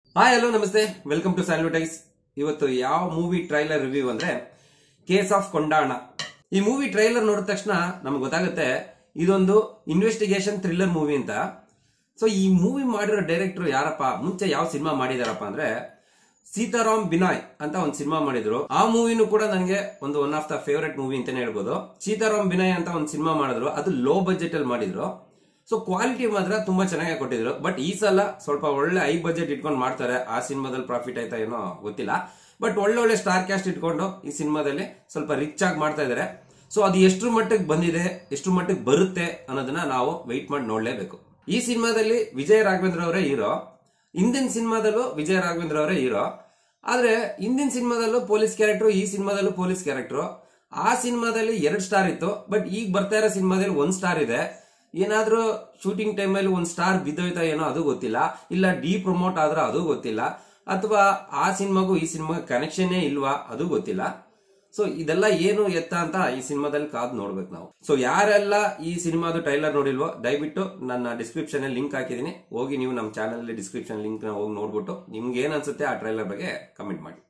Hi hello ನಮಸ್ತೆ, welcome to ಸ್ಯಾಲ್ಯೂಟೈಸ್. ಇವತ್ತು ಯಾವ ಮೂವಿ ಟ್ರೈಲರ್ ರಿವ್ಯೂ ಅಂದ್ರೆ ಕೇಸ್ ಆಫ್ ಕೊಂಡಾಣ. ಈ ಮೂವಿ ಟ್ರೈಲರ್ ನೋಡಿದ ತಕ್ಷಣ ನಮ್ಗೆ ಗೊತ್ತಾಗುತ್ತೆ ಇದೊಂದು ಇನ್ವೆಸ್ಟಿಗೇಷನ್ ಥ್ರಿಲ್ಲರ್ ಮೂವಿ ಅಂತ. ಸೊ ಈ ಮೂವಿ ಮಾಡಿರೋ ಡೈರೆಕ್ಟರ್ ಯಾರಪ್ಪ, ಮುಂಚೆ ಯಾವ ಸಿನಿಮಾ ಮಾಡಿದಾರಪ್ಪ ಅಂದ್ರೆ ಸೀತಾರಾಮ್ ಬಿನಾಯ್ ಅಂತ ಒಂದು ಸಿನಿಮಾ ಮಾಡಿದ್ರು. ಆ ಮೂವಿನೂ ಕೂಡ ನನಗೆ one of the favourite movie ಅಂತಾನೆ ಹೇಳ್ಬೋದು. ಸೀತಾರಾಮ್ ಬಿನಾಯ್ ಅಂತ ಒಂದು ಸಿನಿಮಾ ಮಾಡಿದ್ರು, ಅದು ಲೋ ಬಜೆಟ್ ಅಲ್ಲಿ ಮಾಡಿದ್ರು. ಸೊ ಕ್ವಾಲಿಟಿ ಮಾತ್ರ ತುಂಬಾ ಚೆನ್ನಾಗಿ ಕೊಟ್ಟಿದ್ರು. ಬಟ್ ಈ ಸಲ ಸ್ವಲ್ಪ ಒಳ್ಳೆ ಹೈ ಬಜೆಟ್ ಇಟ್ಕೊಂಡು ಮಾಡ್ತಾರೆ. ಆ ಸಿನಿಮಾದಲ್ಲಿ ಪ್ರಾಫಿಟ್ ಆಯ್ತಾ ಏನೋ ಗೊತ್ತಿಲ್ಲ, ಬಟ್ ಒಳ್ಳೆ ಸ್ಟಾರ್ ಕ್ಯಾಸ್ಟ್ ಇಟ್ಕೊಂಡು ಈ ಸಿನಿಮಾದಲ್ಲಿ ಸ್ವಲ್ಪ ರಿಚ್ ಆಗಿ ಮಾಡ್ತಾ ಇದಾರೆ. ಸೊ ಅದು ಎಷ್ಟು ಮಟ್ಟಿಗೆ ಬಂದಿದೆ, ಎಷ್ಟು ಮಟ್ಟಿಗೆ ಬರುತ್ತೆ ಅನ್ನೋದನ್ನ ನಾವು ವೆಯ್ಟ್ ಮಾಡಿ ನೋಡ್ಲೇಬೇಕು. ಈ ಸಿನಿಮಾದಲ್ಲಿ ವಿಜಯ ರಾಘವೇಂದ್ರ ಅವರೇ ಹೀರೋ, ಹಿಂದಿನ ಸಿನಿಮಾದಲ್ಲೂ ವಿಜಯ ರಾಘವೇಂದ್ರ ಅವರೇ ಹೀರೋ. ಆದ್ರೆ ಹಿಂದಿನ ಸಿನಿಮಾದಲ್ಲೂ ಪೊಲೀಸ್ ಕ್ಯಾರೆಕ್ಟರ್, ಈ ಸಿನಿಮಾದಲ್ಲೂ ಪೊಲೀಸ್ ಕ್ಯಾರೆಕ್ಟರ್. ಆ ಸಿನಿಮಾದಲ್ಲಿ 2 ಸ್ಟಾರ್ ಇತ್ತು, ಬಟ್ ಈಗ ಬರ್ತಾ ಇರೋ ಸಿನಿಮಾದಲ್ಲಿ 1 ಸ್ಟಾರ್ ಇದೆ. ಏನಾದ್ರೂ ಶೂಟಿಂಗ್ ಟೈಮಲ್ಲಿ 1 ಸ್ಟಾರ್ ಬಿದ್ದೋಯ್ತಾ ಏನೋ ಅದು ಗೊತ್ತಿಲ್ಲ, ಇಲ್ಲ ಡಿ ಪ್ರಮೋಟ್ ಆದ್ರೆ ಅದು ಗೊತ್ತಿಲ್ಲ, ಅಥವಾ ಆ ಸಿನಿಮಾಗೂ ಈ ಸಿನಿಮಾಗೂ ಕನೆಕ್ಷನ್ ಇಲ್ವಾ ಅದು ಗೊತ್ತಿಲ್ಲ. ಸೊ ಇದೆಲ್ಲ ಏನು ಎತ್ತ ಅಂತ ಈ ಸಿನಿಮಾದಲ್ಲಿ ಕಾದ್ ನೋಡ್ಬೇಕು ನಾವು. ಸೊ ಯಾರೆಲ್ಲ ಈ ಸಿನಿಮಾದ ಟ್ರೈಲರ್ ನೋಡಿಲ್ವೋ ದಯವಿಟ್ಟು ನನ್ನ ಡಿಸ್ಕ್ರಿಪ್ಷನ್ ಅಲ್ಲಿ ಲಿಂಕ್ ಹಾಕಿದೀನಿ, ಹೋಗಿ ನೀವು ನಮ್ಮ ಚಾನಲ್ ಡಿಸ್ಕ್ರಿಪ್ಷನ್ ಲಿಂಕ್ ಹೋಗಿ ನೋಡ್ಬಿಟ್ಟು ನಿಮ್ಗೆ ಏನ್ ಅನ್ಸುತ್ತೆ ಆ ಟ್ರೈಲರ್ ಬಗ್ಗೆ ಕಮೆಂಟ್ ಮಾಡಿ.